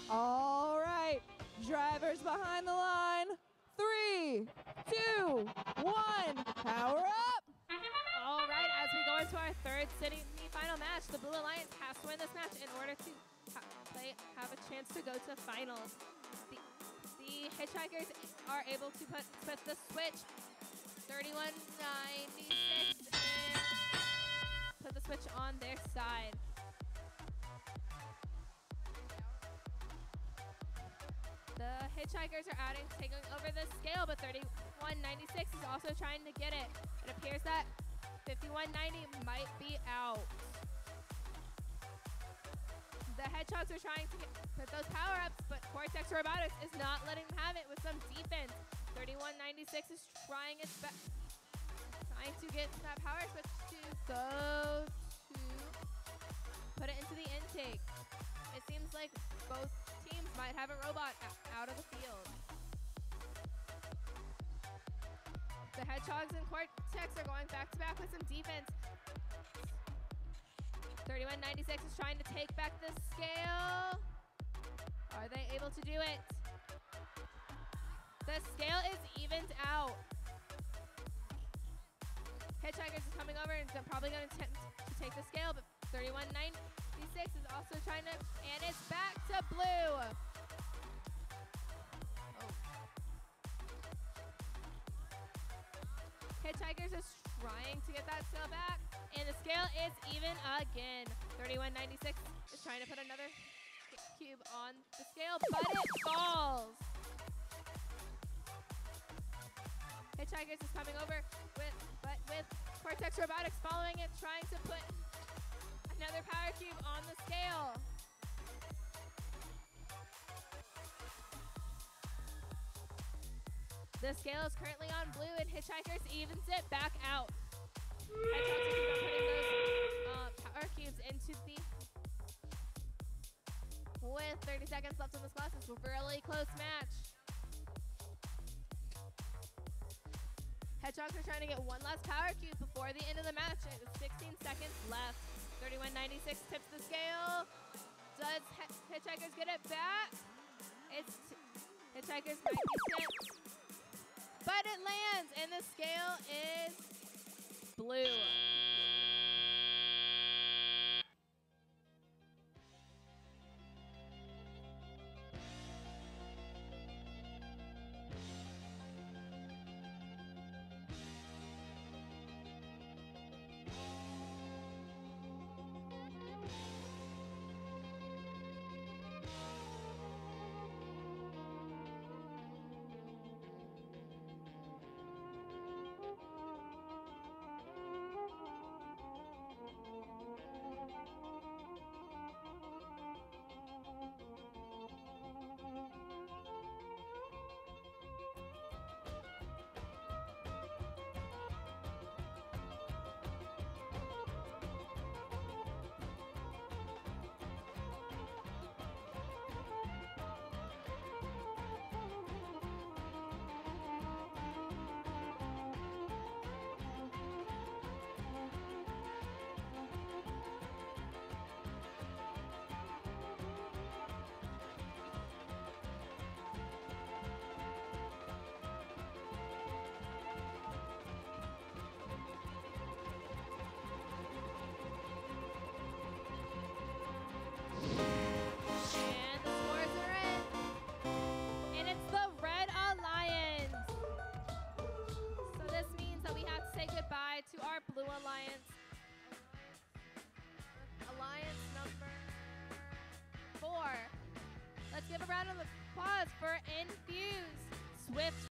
All right, drivers behind the line. 3, 2, 1, power up! All right, as we go into our third semi-final match, the Blue Alliance has to win this match in order to have a chance to go to finals. The Hitchhikers are able to put the switch 3196 and put the switch on their side. The Hitchhikers are taking over the scale, but 3196 is also trying to get it. It appears that 5190 might be out. The Hedgehogs are trying to put those power-ups, but Cortex Robotics is not letting them have it with some defense. 3196 is trying its best, trying to get that power switch to go to put it into the intake. It seems like both teams might have a robot out of the field. The Hedgehogs and Cortex are going back-to-back with some defense. 3196 is trying to take back the scale. Are they able to do it? The scale is evened out. Hitchhikers is coming over and they're probably going to attempt to take the scale, but 3196 is also trying to, and it's back to blue. Hitchhikers is trying to get that scale back, and the scale is even again. 3196 is trying to put another cube on the scale, but it falls. Hitchhikers is coming over with Cortex Robotics following it, trying to put another power cube on the scale. The scale is currently on blue, and Hitchhikers evens it back out. Hedgehogs are putting those power cubes into the... With 30 seconds left on this class, it's a really close match. Hedgehogs are trying to get one last power cube before the end of the match. It is 16 seconds left. 3196 tips the scale. Does Hitchhikers get it back? Hitchhikers might be tipped. But it lands, and the scale is blue. To our Blue Alliance. Alliance number 4. Let's give a round of applause for Infuse Swift